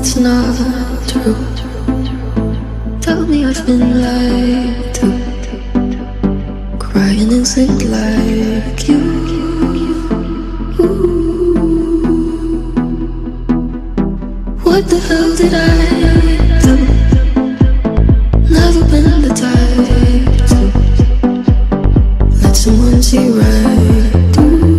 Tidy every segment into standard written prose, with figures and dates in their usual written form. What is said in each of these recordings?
it's not true. Tell me I've been lied to, crying inside like you. What the hell did I do? Never been the type to let someone see right through.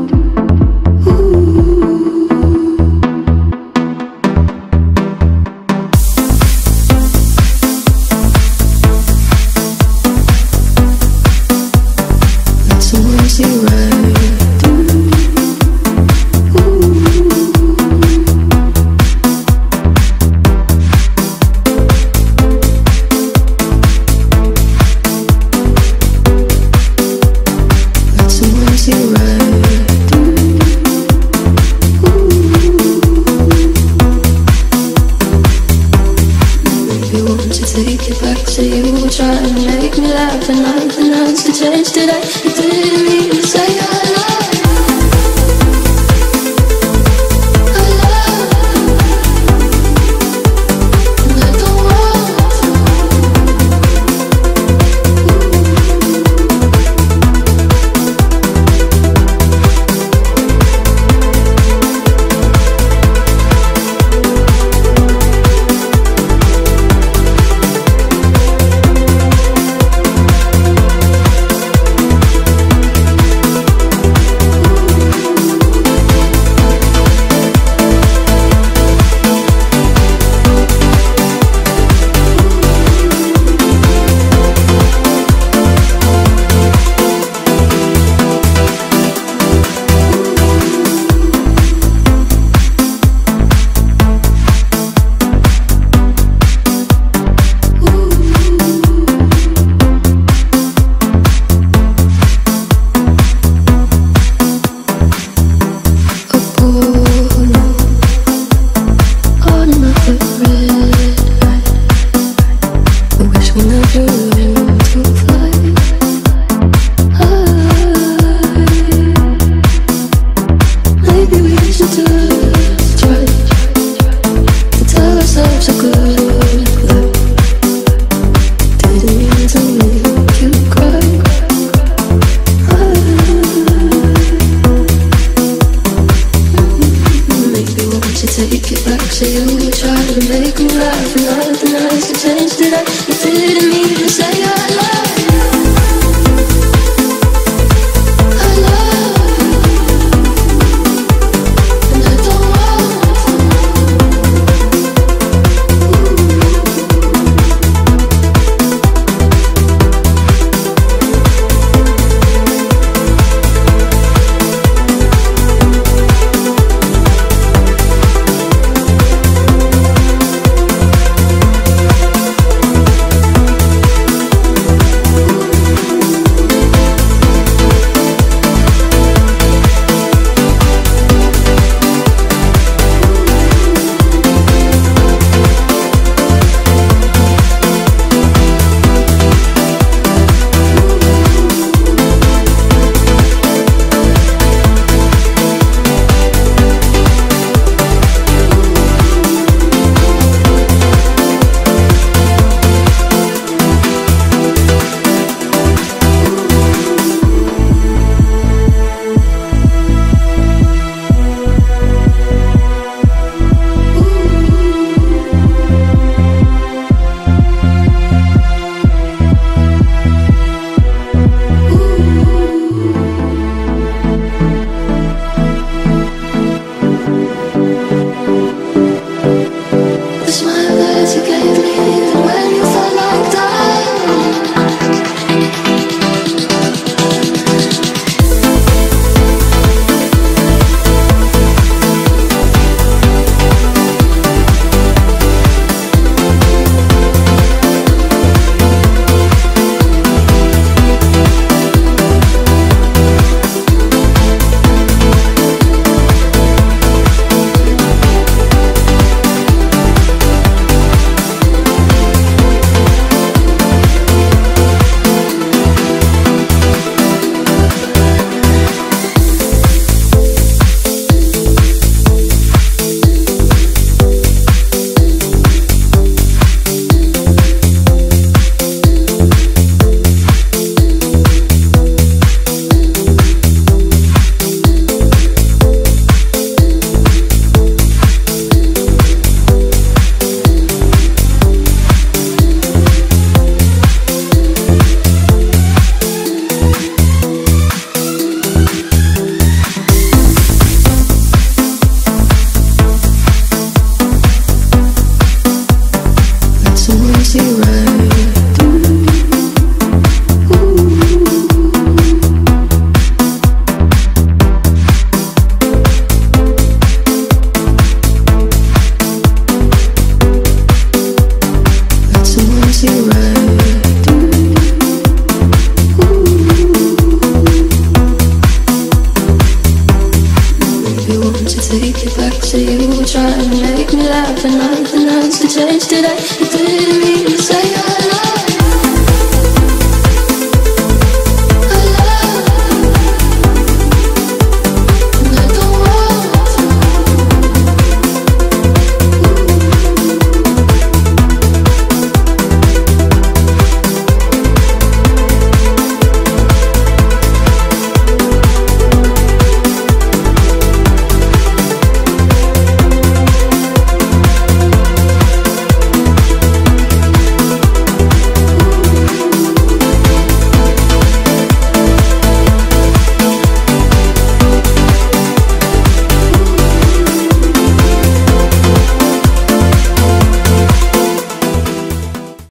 Take it back to you, were trying to make me laugh, and nothing else to change today. You didn't mean to say I love you. Take it back to you, try to make me laugh, and nothing else to change today. You didn't mean to say I love you. I love you, and I don't want want to take it back. So you were trying to make me laugh, and nothing else to change today. You didn't mean to say I